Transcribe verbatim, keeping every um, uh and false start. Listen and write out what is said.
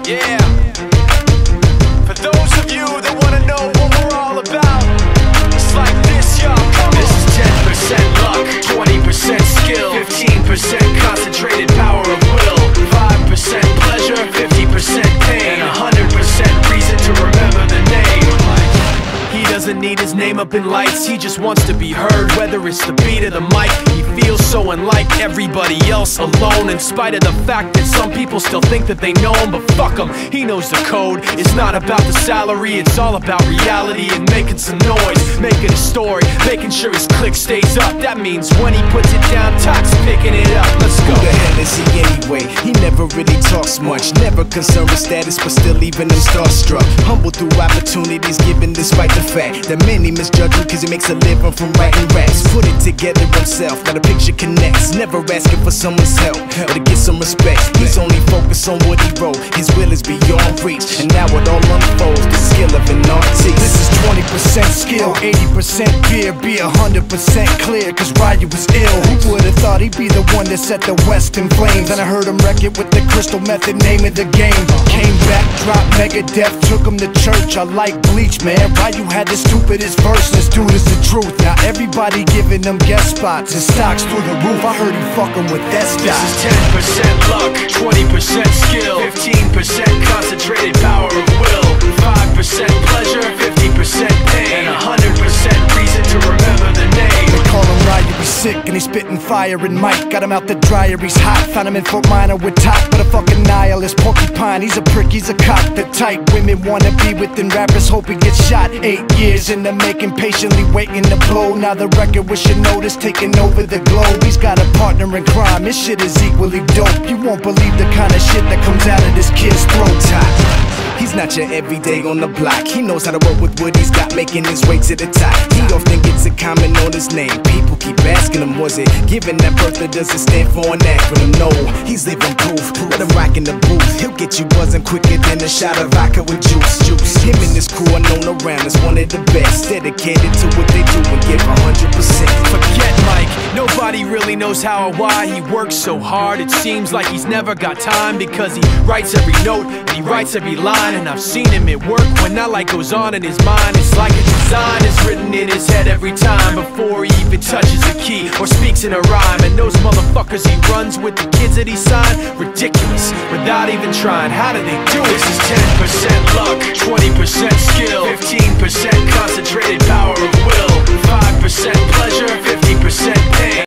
Yeah. For those of you that wanna know what we're all about, it's like this, y'all. This is ten percent luck, twenty percent skill, fifteen percent concentrated power of will, five percent pleasure, fifty percent pain, and one hundred percent reason to remember the name. He doesn't need his name up in lights, he just wants to be heard, whether it's the beat of the mic. He feels so unlike everybody else, alone, in spite of the fact that some people still think that they know him. But fuck him, he knows the code. It's not about the salary, it's all about reality and making some noise, making a story, making sure his click stays up. That means when he puts it down, Tox picking it up. Let's go. Who the hell is he anyway? He never really talks much, never concerned with status, but still leaving him starstruck. Humble through opportunities given despite the fact that many misjudge him cause he makes a living from writing raps. Put it together himself, got a picture connects, never asking for someone's help or to get some respect. He's only focused on what he wrote, his will is beyond reach, and now it all unfolds, the skill of an artist. This is twenty percent skill, eighty percent fear, be one hundred percent clear, cause Ryu was ill. Who would've thought he'd be the one that set the West in flames? And I heard him wreck it with the Crystal Method, name of the game. Came back, dropped Megadeth, took him to church. I like Bleach, man. Ryu had the stupidest verse, this dude is the truth. Now everybody giving them guest spots and stocks through the roof. I heard he fucking with that stock. This is ten percent luck, twenty percent skill, fifteen percent concentrated power of will, five percent pleasure, fifty percent pain, and one hundred percent reason to remember the name. They call him Ryu, he's sick and he's spitting fire. And Mike got him out the dryer, he's hot. Found him in Fort Minor with top, but a fucking nihilist porcupine. He's a prick, he's a cock, the type women wanna be within. Rappers hope he gets shot. Eight years in the making, patiently waiting to blow. Now the record with your notice taking over the globe. He's got a partner in crime, his shit is equally dope. You won't believe the kind of shit that comes out of this kid's throat. He's not your everyday on the block. He knows how to work with what he's got, making his way to the top. He often gets a comment on his name. People keep asking him, was it given that birth or does it stand for an acronym? No, he's living proof. Let him rock in the booth. He'll get you buzzing quicker than a shot of vodka with juice. Juice. Him and his crew are known around as one of the best, dedicated to what they do and give one hundred percent. Forget Mike, nobody really knows how or why he works so hard. It seems like he's never got time because he writes every note and he writes every line. And I've seen him at work when that light goes on in his mind. It's like a design is written in his head every time before he even touches a key or speaks in a rhyme. And those motherfuckers he runs with, the kids that he signed, ridiculous, without even trying. How do they do it? This is ten percent luck, twenty percent skill, fifteen percent concentrated